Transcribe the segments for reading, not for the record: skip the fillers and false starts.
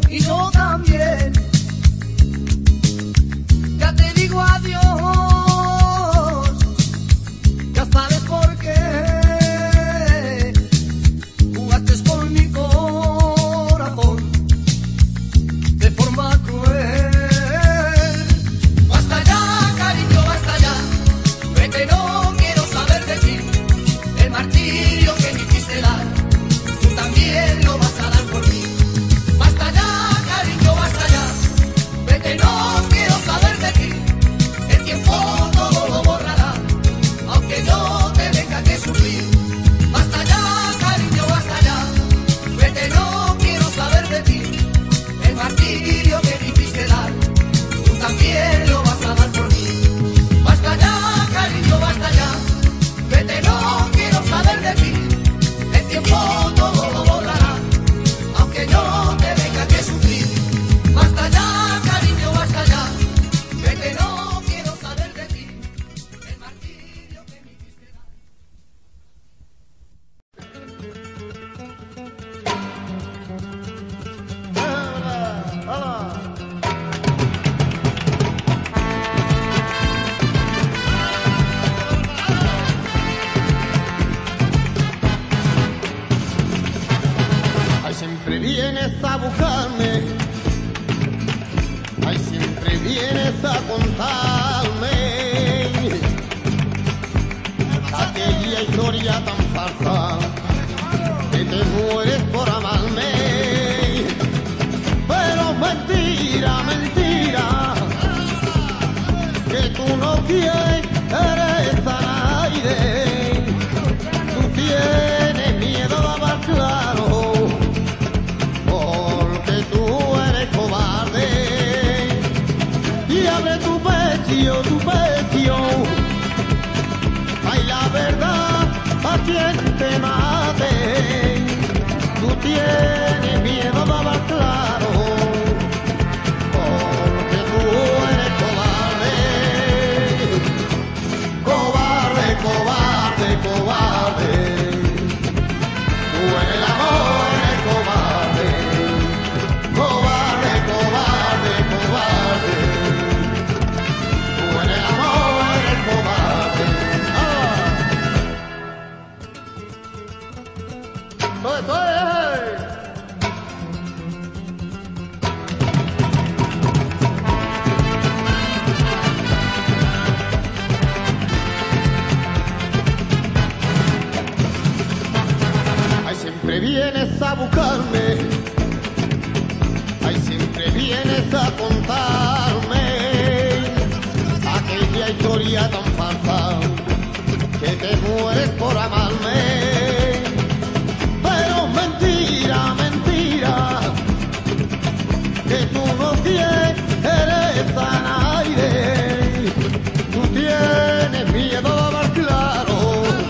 y yo también. Ya te digo adiós, ya sabes por qué. Jugaste con mi corazón de forma cruel. Basta ya, cariño, basta ya. Vete, no quiero saber de ti. El martirio que me hiciste dar, tú también lo vas a dar por mí. Basta ya, cariño, basta ya. Vete, no quiero saber de ti. El tiempo todo lo borrará, aunque yo te tenga que sufrir. Basta ya, cariño, basta ya. Vete, no quiero saber de ti. El martirio que me hiciste dar, tú también lo vas a dar por mí. Basta ya, cariño, basta ya. Vete, no quiero saber de ti. El tiempo todo lo borrará, aunque yo te tenga que sufrir. Basta ya, cariño, basta ya. Vete, no quiero saber de ti. El martirio que me hiciste dar. Ay, siempre vienes a buscarme, ay, siempre vienes a contarme aquella historia tan falsa que te mueres por amarme. Pero mentira, mentira, que tú no quieres a nadie. Tú tienes miedo de hablar claro, porque tú eres cobarde. Y abre tu pecho, ay, la verdad, a quien te mate. Tú tienes miedo de hablar claro, porque tú eres cobarde. Cobarde, cobarde, cobarde. Tú en el amor eres cobarde. Cobarde, cobarde, cobarde. Tú en el amor eres cobarde. Ay, siempre vienes a buscarme, ay, siempre vienes a contarme aquella historia tan falsa que te mueres por amarme. Pero mentira, mentira, que tú no quieres a nadie. Tú tienes miedo de hablar claro,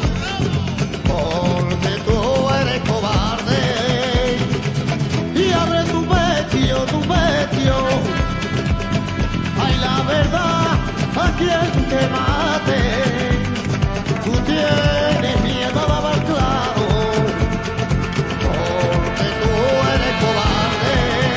porque tú eres cobarde. Y abre tu pecho, ay, la verdad, a quien te mate. Tú tienes miedo de hablar claro, porque tú eres cobarde.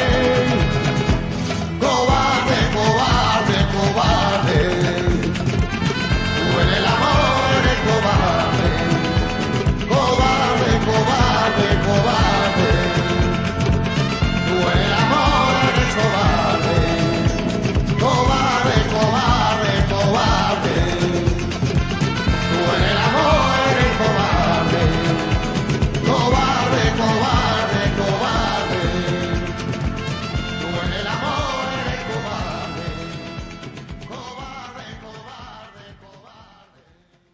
Cobarde, cobarde, cobarde. Tú en el amor eres cobarde. Cobarde, cobarde, cobarde. Tú en el amor eres cobarde. Cobarde, cobarde, cobarde. Tú en el amor eres cobarde. Cobarde, cobarde, cobarde. Tú en el amor eres cobarde. Cobarde, cobarde, cobarde.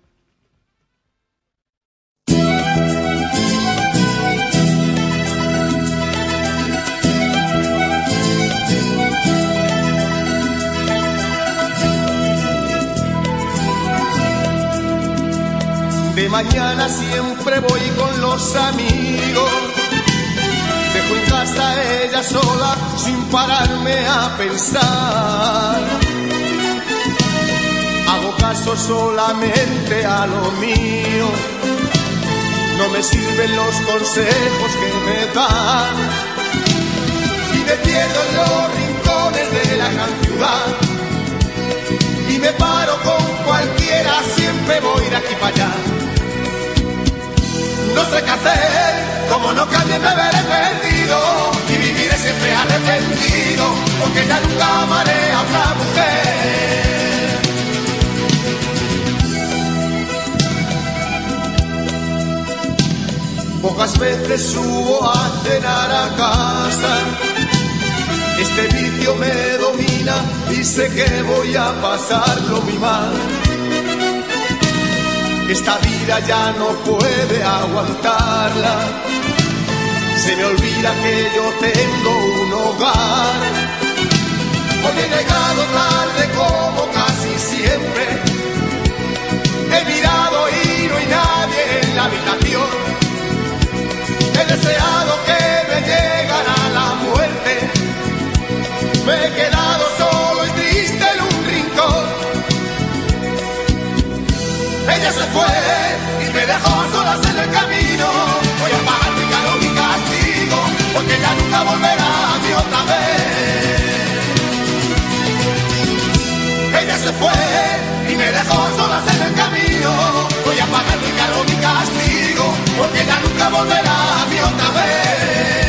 De mañana siempre voy con los amigos, dejo en casa a ella sola sin pararme a pensar. Hago caso solamente a lo mío, no me sirven los consejos que me dan. Y me pierdo en los rincones de la gran ciudad y me paro con cualquiera, siempre voy de aquí para allá. No sé qué hacer, como no cambie me veré perdido y viviré siempre arrepentido, porque ya nunca amaré a otra mujer. Pocas veces subo a cenar a casa, este vicio me domina y sé que voy a pasarlo muy mal. Esta vida ya no puede aguantarla, se me olvida que yo tengo un hogar. Hoy he llegado tarde como casi siempre, he mirado y no hay nadie en la habitación. He deseado que me llegara la muerte, me he quedado solo y triste en un rincón. Ella se fue y me dejó a solas en el camino. Voy a pagar mi caro, mi castigo, porque ella nunca volverá a mí otra vez. Ella se fue y me dejó a solas en el camino. Voy a pagar mi caro, mi castigo, porque ella nunca volverá a mí otra vez.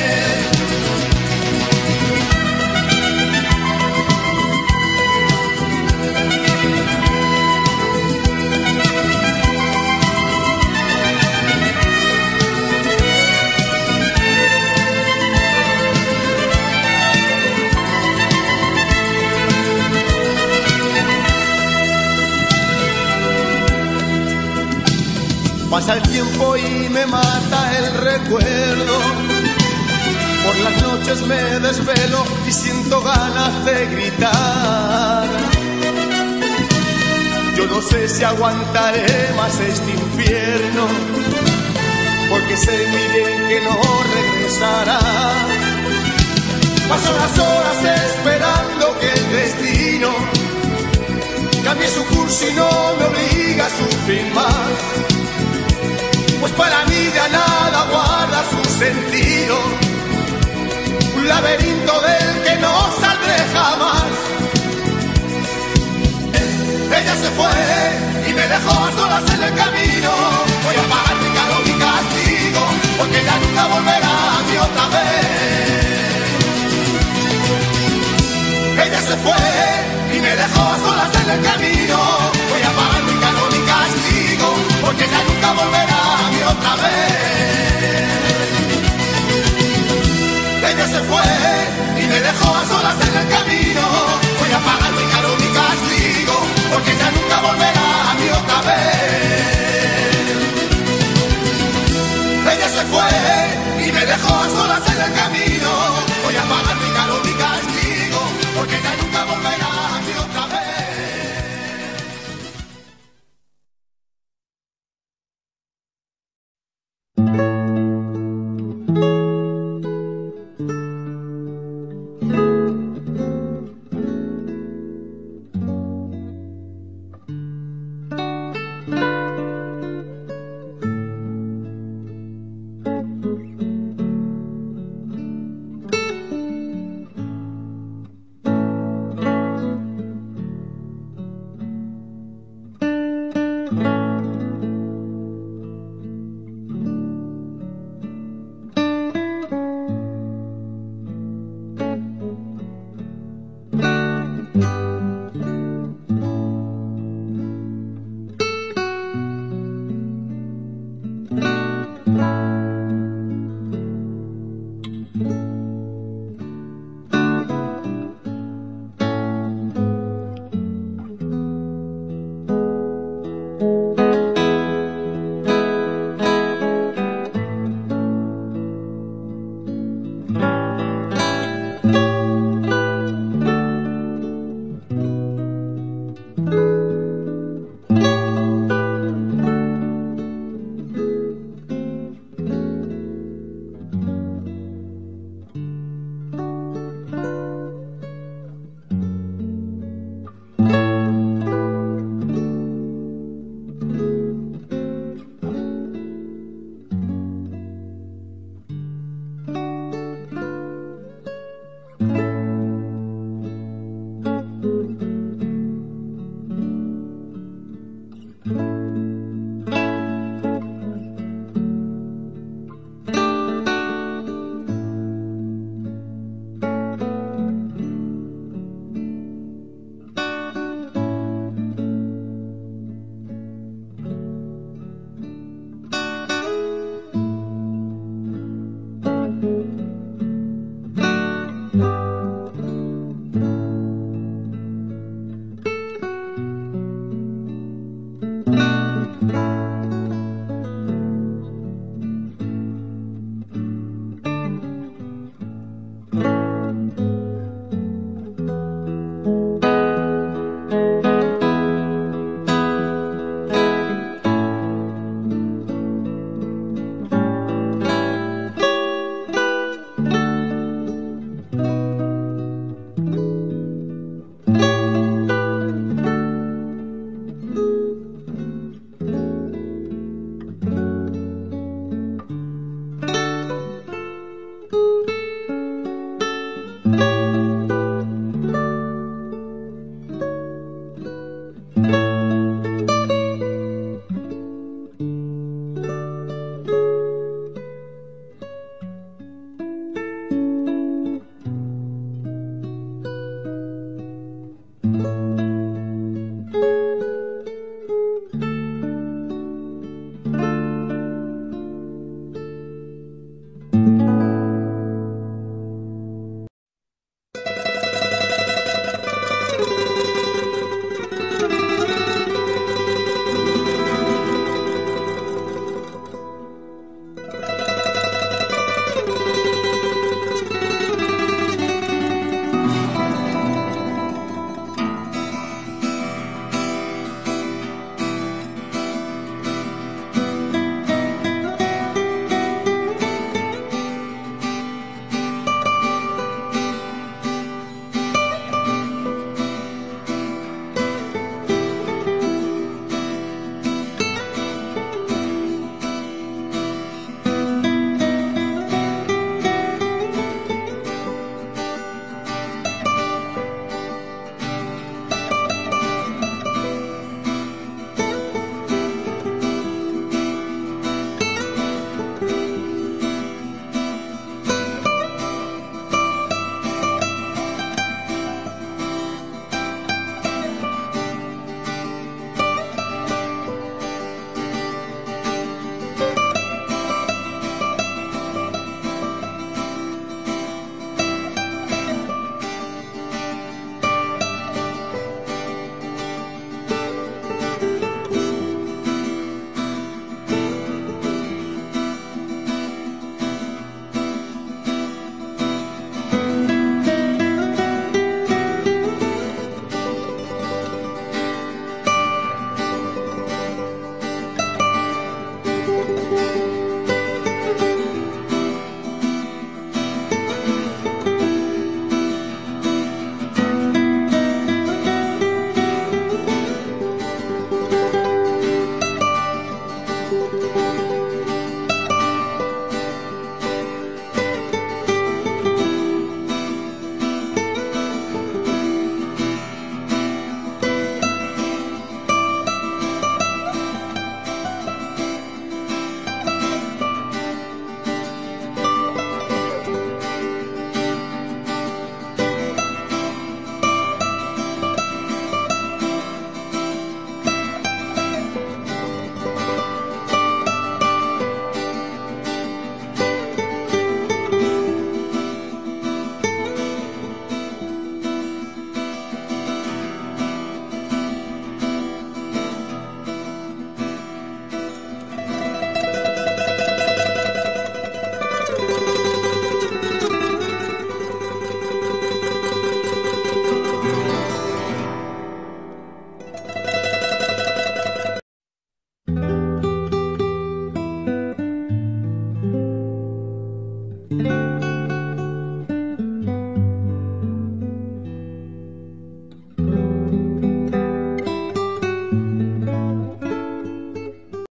Pasa el tiempo y me mata el recuerdo. Por las noches me desvelo y siento ganas de gritar. Yo no sé si aguantaré más este infierno, porque sé muy bien que no regresará. Paso las horas esperando que el destino cambie su curso y no me obliga a sufrir más. Pues para mí ya nada guarda su sentido, un laberinto del que no saldré jamás. Ella se fue y me dejó a solas en el camino. Voy a pagar mi caro, mi castigo, porque ella nunca volverá a mí otra vez. Ella se fue y me dejó a solas en el camino. Voy a pagar mi caro, mi castigo, porque ella nunca volverá a mí otra vez. Ella se fue y me dejó a solas en el camino. Voy a pagar mi caro, mi castigo, porque ella nunca volverá a mí otra vez. Ella se fue y me dejó a solas en el camino.